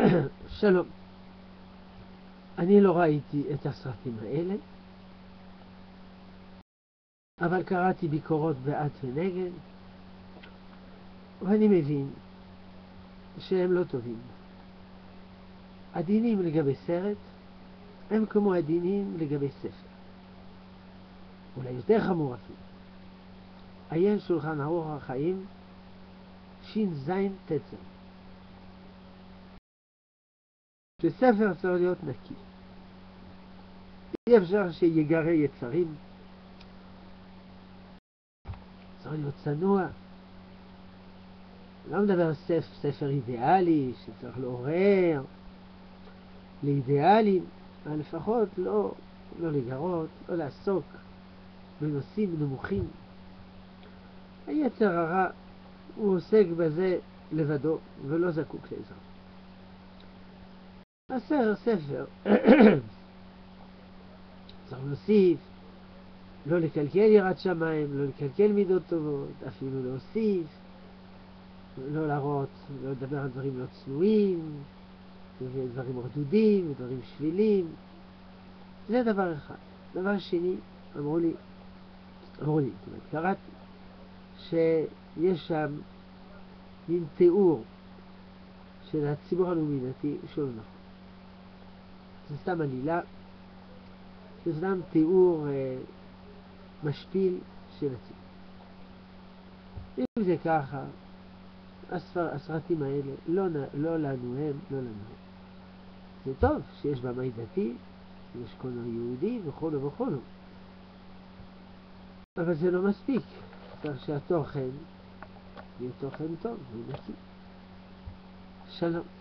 שלום. אני לא ראיתי את הסרטים האלה, אבל קראתי ביקורות בעד ונגד, ואני מבין שהם לא טובים. הדינים לגבי סרט הם כמו הדינים לגבי ספר. אולי יותר חמור אפילו. עיין שולחן ערוך החיים ש"ז תצר. שספר צריך להיות נקי. אי אפשר שיגרה יצרים. צריך להיות צנוע. לא מדבר על ספר אידיאלי שצריך לעורר לאידיאלים, אבל לפחות לא לגרות, לא לעסוק בנושאים נמוכים. היצר הרע הוא עוסק בזה לבדו ולא זקוק לעזרה. הספר צריך להוסיף, לא לקלקל יראת שמיים, לא לקלקל מידות טובות, אפילו להוסיף, לא להראות, לא לדבר על דברים לא צנועים, ודברים רדודים, ודברים שבילים. זה דבר אחד. דבר שני, אמרו לי, קראתי, שיש שם מין תיאור של הציבור הלאומי-דתי שהוא לא נכון. זה סתם עלילה, זה סתם תיאור משפיל של הציבור. אם זה ככה, הסרטים האלה לא לנו הם, לא לנו. זה טוב שיש במאי דתי, יש קולנוע יהודי וכו' וכו'. אבל זה לא מספיק. צריך שהתוכן יהיה תוכן טוב ונקי. שלום.